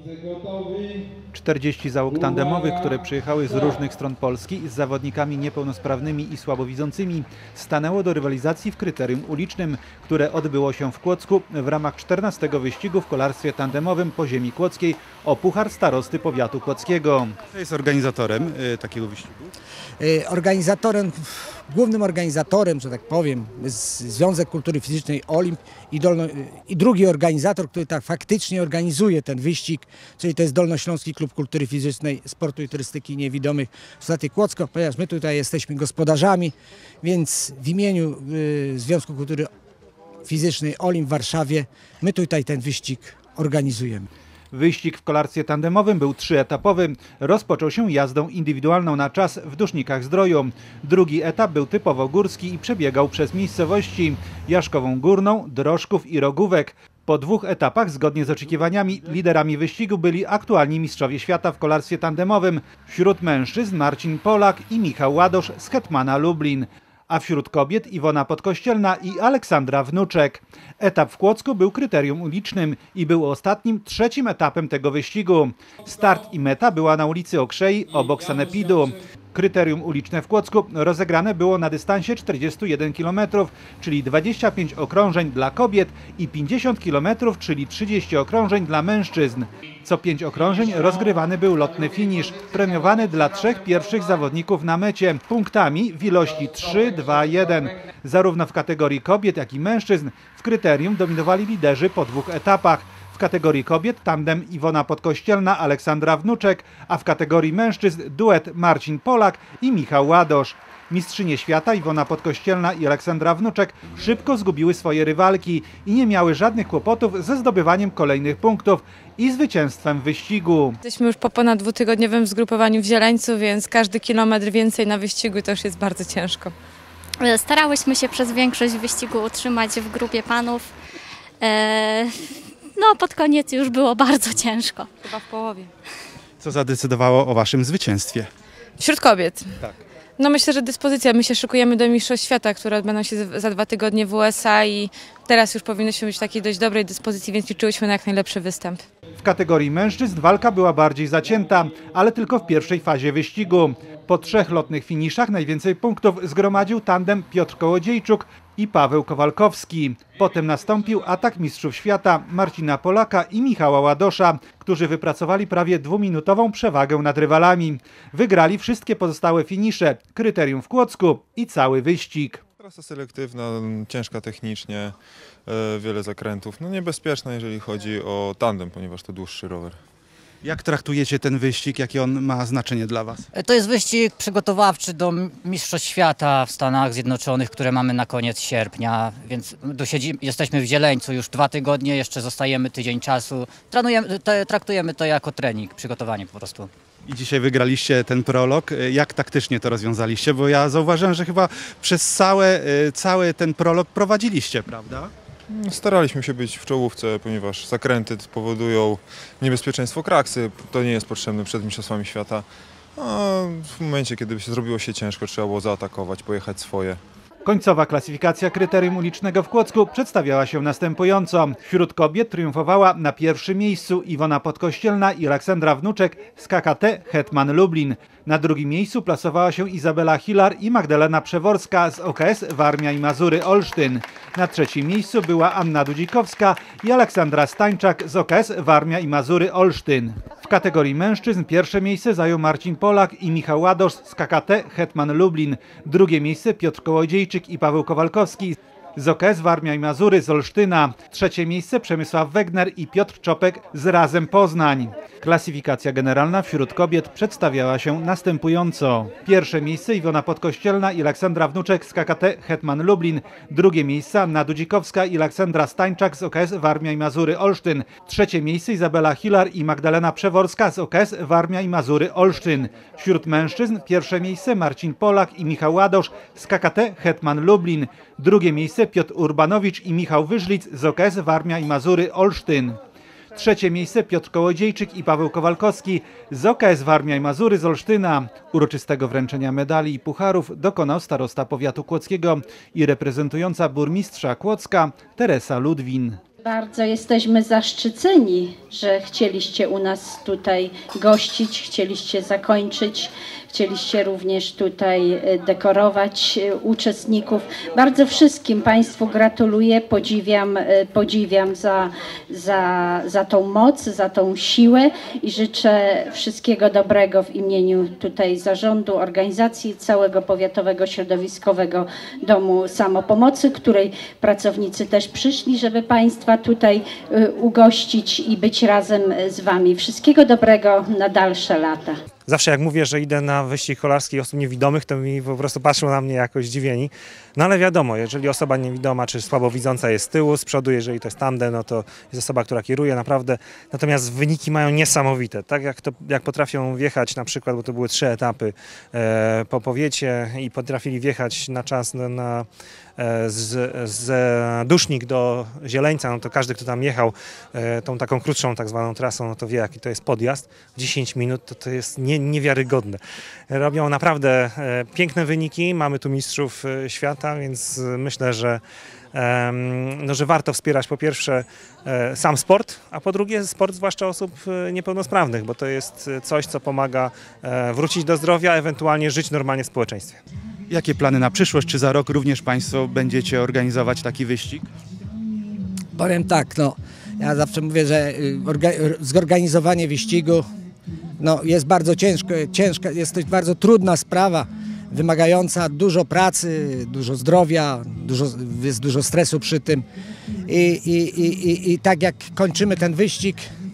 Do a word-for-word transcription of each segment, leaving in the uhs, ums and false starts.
czterdzieści załóg tandemowych, które przyjechały z różnych stron Polski z zawodnikami niepełnosprawnymi i słabowidzącymi, stanęło do rywalizacji w kryterium ulicznym, które odbyło się w Kłodzku w ramach czternastego wyścigu w kolarstwie tandemowym po ziemi kłodzkiej o Puchar Starosty Powiatu Kłodzkiego. Kto jest organizatorem y, takiego wyścigu? Y, organizatorem, głównym organizatorem, że tak powiem, jest Związek Kultury Fizycznej Olimp i, Dolno, i drugi organizator, który tak faktycznie organizuje ten wyścig, czyli to jest Dolnośląski Klub Kultury Fizycznej, Sportu i Turystyki Niewidomych Straty Kłodzko, ponieważ my tutaj jesteśmy gospodarzami, więc w imieniu y, Związku Kultury Fizycznej Olimp w Warszawie my tutaj ten wyścig organizujemy. Wyścig w kolarstwie tandemowym był trzyetapowy. Rozpoczął się jazdą indywidualną na czas w Dusznikach-Zdroju. Drugi etap był typowo górski i przebiegał przez miejscowości Jaszkową Górną, Drożków i Rogówek. Po dwóch etapach, zgodnie z oczekiwaniami, liderami wyścigu byli aktualni mistrzowie świata w kolarstwie tandemowym. Wśród mężczyzn Marcin Polak i Michał Ładosz z Hetmana Lublin, a wśród kobiet Iwona Podkościelna i Aleksandra Wnuczek. Etap w Kłodzku był kryterium ulicznym i był ostatnim, trzecim etapem tego wyścigu. Start i meta była na ulicy Okrzei obok sanepidu. Kryterium uliczne w Kłodzku rozegrane było na dystansie czterdziestu jeden kilometrów, czyli dwadzieścia pięć okrążeń dla kobiet i pięćdziesiąt kilometrów, czyli trzydzieści okrążeń dla mężczyzn. Co pięć okrążeń rozgrywany był lotny finisz, premiowany dla trzech pierwszych zawodników na mecie, punktami w ilości trzy, dwa, jeden. Zarówno w kategorii kobiet, jak i mężczyzn w kryterium dominowali liderzy po dwóch etapach. W kategorii kobiet tandem Iwona Podkościelna, Aleksandra Wnuczek, a w kategorii mężczyzn duet Marcin Polak i Michał Ładosz. Mistrzynie świata Iwona Podkościelna i Aleksandra Wnuczek szybko zgubiły swoje rywalki i nie miały żadnych kłopotów ze zdobywaniem kolejnych punktów i zwycięstwem w wyścigu. Jesteśmy już po ponad dwutygodniowym zgrupowaniu w Zieleńcu, więc każdy kilometr więcej na wyścigu to już jest bardzo ciężko. Starałyśmy się przez większość wyścigu utrzymać w grupie panów. Eee... No, pod koniec już było bardzo ciężko. Chyba w połowie. Co zadecydowało o waszym zwycięstwie? Wśród kobiet? Tak. No myślę, że dyspozycja. My się szykujemy do Mistrzostw Świata, które odbędą się za dwa tygodnie w U S A i teraz już powinnyśmy być w takiej dość dobrej dyspozycji, więc liczyłyśmy na jak najlepszy występ. W kategorii mężczyzn walka była bardziej zacięta, ale tylko w pierwszej fazie wyścigu. Po trzech lotnych finiszach najwięcej punktów zgromadził tandem Piotr Kołodziejczuk i Paweł Kowalkowski. Potem nastąpił atak mistrzów świata Marcina Polaka i Michała Ładosza, którzy wypracowali prawie dwuminutową przewagę nad rywalami. Wygrali wszystkie pozostałe finisze, kryterium w Kłodzku i cały wyścig. Trasa selektywna, ciężka technicznie, wiele zakrętów. No niebezpieczna, jeżeli chodzi o tandem, ponieważ to dłuższy rower. Jak traktujecie ten wyścig? Jakie on ma znaczenie dla was? To jest wyścig przygotowawczy do Mistrzostw Świata w Stanach Zjednoczonych, które mamy na koniec sierpnia, więc dosiedzi, jesteśmy w Zieleńcu już dwa tygodnie, jeszcze zostajemy tydzień czasu. Trenujemy, te, traktujemy to jako trening, przygotowanie po prostu. I dzisiaj wygraliście ten prolog. Jak taktycznie to rozwiązaliście? Bo ja zauważyłem, że chyba przez całe, cały ten prolog prowadziliście, prawda? Staraliśmy się być w czołówce, ponieważ zakręty powodują niebezpieczeństwo kraksy. To nie jest potrzebne przed Mistrzostwami Świata. A w momencie, kiedy się zrobiło się ciężko, trzeba było zaatakować, pojechać swoje. Końcowa klasyfikacja kryterium ulicznego w Kłodzku przedstawiała się następująco. Wśród kobiet triumfowała na pierwszym miejscu Iwona Podkościelna i Aleksandra Wnuczek z K K T Hetman Lublin. Na drugim miejscu plasowała się Izabela Hilar i Magdalena Przeworska z O K S Warmia i Mazury Olsztyn. Na trzecim miejscu była Anna Dudzikowska i Aleksandra Stańczak z O K S Warmia i Mazury Olsztyn. W kategorii mężczyzn pierwsze miejsce zajął Marcin Polak i Michał Ładosz z K K T Hetman Lublin. Drugie miejsce Piotr Kołodziejczyk i Paweł Kowalkowski z O K S Warmia i Mazury z Olsztyna. Trzecie miejsce Przemysław Wegner i Piotr Czopek z Razem Poznań. Klasyfikacja generalna wśród kobiet przedstawiała się następująco. Pierwsze miejsce Iwona Podkościelna i Aleksandra Wnuczek z K K T Hetman Lublin. Drugie miejsce Anna Dudzikowska i Aleksandra Stańczak z O K S Warmia i Mazury Olsztyn. Trzecie miejsce Izabela Hilar i Magdalena Przeworska z O K S Warmia i Mazury Olsztyn. Wśród mężczyzn pierwsze miejsce Marcin Polak i Michał Ładosz z K K T Hetman Lublin. Drugie miejsce Piotr Urbanowicz i Michał Wyżlic z O K S Warmia i Mazury Olsztyn. Trzecie miejsce Piotr Kołodziejczyk i Paweł Kowalkowski z O K S Warmia i Mazury z Olsztyna. Uroczystego wręczenia medali i pucharów dokonał starosta powiatu kłodzkiego i reprezentująca burmistrza Kłodzka Teresa Ludwin. Bardzo jesteśmy zaszczyceni, że chcieliście u nas tutaj gościć, chcieliście zakończyć, chcieliście również tutaj dekorować uczestników. Bardzo wszystkim Państwu gratuluję, podziwiam, podziwiam za, za, za tą moc, za tą siłę i życzę wszystkiego dobrego w imieniu tutaj zarządu, organizacji całego Powiatowego Środowiskowego Domu Samopomocy, której pracownicy też przyszli, żeby Państwa tutaj ugościć i być razem z Wami. Wszystkiego dobrego na dalsze lata. Zawsze jak mówię, że idę na wyścig kolarski osób niewidomych, to mi po prostu patrzą na mnie jakoś zdziwieni. No ale wiadomo, jeżeli osoba niewidoma czy słabowidząca jest z tyłu, z przodu, jeżeli to jest tandem, no to jest osoba, która kieruje naprawdę. Natomiast wyniki mają niesamowite. Tak jak, to, jak potrafią wjechać na przykład, bo to były trzy etapy e, po powiecie i potrafili wjechać na czas na, na Z, z Dusznik do Zieleńca, no to każdy, kto tam jechał e, tą taką krótszą tak zwaną trasą, no to wie, jaki to jest podjazd. dziesięć minut to, to jest nie, niewiarygodne. Robią naprawdę e, piękne wyniki, mamy tu mistrzów e, świata, więc myślę, że, e, no, że warto wspierać po pierwsze e, sam sport, a po drugie sport zwłaszcza osób e, niepełnosprawnych, bo to jest coś, co pomaga e, wrócić do zdrowia, ewentualnie żyć normalnie w społeczeństwie. Jakie plany na przyszłość? Czy za rok również Państwo będziecie organizować taki wyścig? Powiem tak, no, ja zawsze mówię, że zorganizowanie wyścigu no, jest bardzo ciężko, ciężka, jest to bardzo trudna sprawa, wymagająca dużo pracy, dużo zdrowia, dużo, jest dużo stresu przy tym. I, i, i, i, i tak jak kończymy ten wyścig,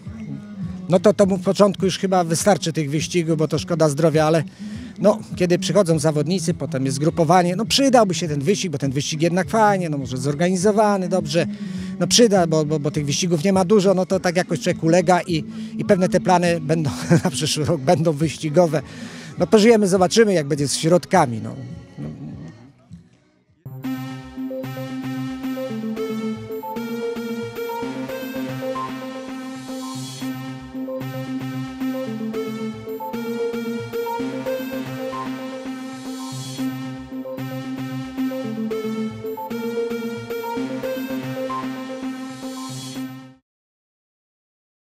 no to to w początku już chyba wystarczy tych wyścigów, bo to szkoda zdrowia, ale no, kiedy przychodzą zawodnicy, potem jest grupowanie, no przydałby się ten wyścig, bo ten wyścig jednak fajnie, no może zorganizowany, dobrze, no przyda, bo, bo, bo tych wyścigów nie ma dużo, no to tak jakoś człowiek ulega i, i pewne te plany będą na przyszły rok będą wyścigowe. No pożyjemy, zobaczymy, jak będzie z środkami, no.